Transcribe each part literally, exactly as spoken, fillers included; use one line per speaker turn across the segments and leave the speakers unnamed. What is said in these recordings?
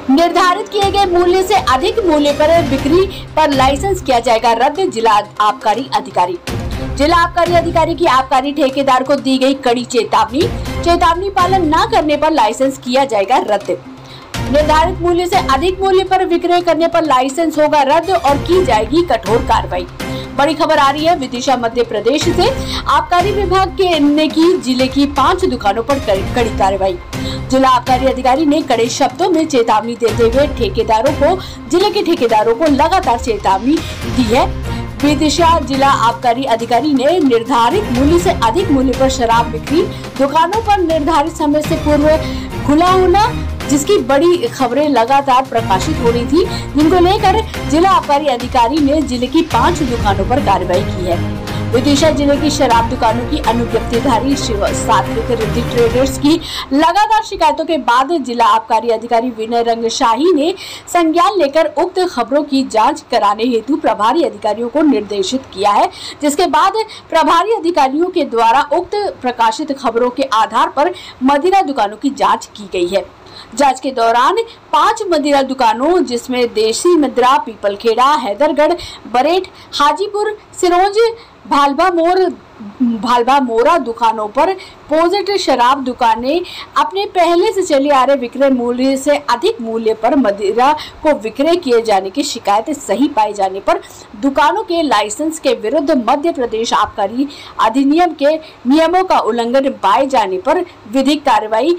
निर्धारित किए गए मूल्य से अधिक मूल्य पर बिक्री पर लाइसेंस किया जाएगा रद्द। जिला आबकारी अधिकारी जिला आबकारी अधिकारी की आबकारी ठेकेदार को दी गई कड़ी चेतावनी। चेतावनी पालन न करने पर लाइसेंस किया जाएगा रद्द। निर्धारित मूल्य से अधिक मूल्य पर विक्रय करने पर लाइसेंस होगा रद्द और की जाएगी कठोर कार्रवाई। बड़ी खबर आ रही है विदिशा मध्य प्रदेश से। आबकारी विभाग के ने की जिले की पांच दुकानों पर कड़ी कार्रवाई। जिला आबकारी अधिकारी ने कड़े शब्दों में चेतावनी देते हुए ठेकेदारों को जिले के ठेकेदारों को लगातार चेतावनी दी है। विदिशा जिला आबकारी अधिकारी ने निर्धारित मूल्य से अधिक मूल्य पर शराब बिक्री, दुकानों पर निर्धारित समय से पूर्व खुला होना, जिसकी बड़ी खबरें लगातार प्रकाशित हो रही थी, जिनको लेकर जिला आबकारी अधिकारी ने जिले की पांच दुकानों पर कार्रवाई की है। विदिशा जिले की शराब दुकानों की अनुज्ञप्तिधारी शिव सात्विक रिद्धि ट्रेडर्स की लगातार शिकायतों के बाद जिला आबकारी अधिकारी विनय रंगशाही ने संज्ञान लेकर उक्त खबरों की जांच कराने हेतु प्रभारी अधिकारियों को निर्देशित किया है, जिसके बाद प्रभारी अधिकारियों के द्वारा उक्त प्रकाशित खबरों के आधार पर मदिरा दुकानों की जाँच की गयी है। जांच के दौरान पांच मदिरा दुकानों जिसमें देसी मदिरा पीपलखेड़ा, हैदरगढ़, बरेठ, हाजीपुर, सिरोंज, भालबा मोर भालबा मोरा दुकानों पर पोजेट शराब दुकानें अपने पहले से चले आ रहे विक्रय मूल्य से अधिक मूल्य पर मदिरा को विक्रय किए जाने की शिकायत सही पाए जाने पर दुकानों के लाइसेंस के विरुद्ध मध्य प्रदेश आबकारी अधिनियम के नियमों का उल्लंघन पाए जाने पर विधिक कार्रवाई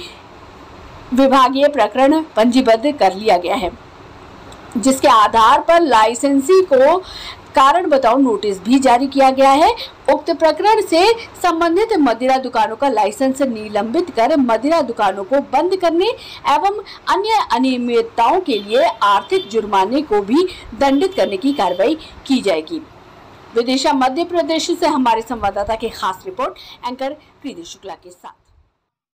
विभागीय प्रकरण पंजीबद्ध कर लिया गया है, जिसके आधार पर लाइसेंसी को कारण बताओ नोटिस भी जारी किया गया है। उक्त प्रकरण से संबंधित मदिरा दुकानों का लाइसेंस निलंबित कर मदिरा दुकानों को बंद करने एवं अन्य अनियमितताओं के लिए आर्थिक जुर्माने को भी दंडित करने की कार्रवाई की जाएगी। विदिशा मध्य प्रदेश से हमारे संवाददाता की खास रिपोर्ट एंकर कृति शुक्ला के साथ।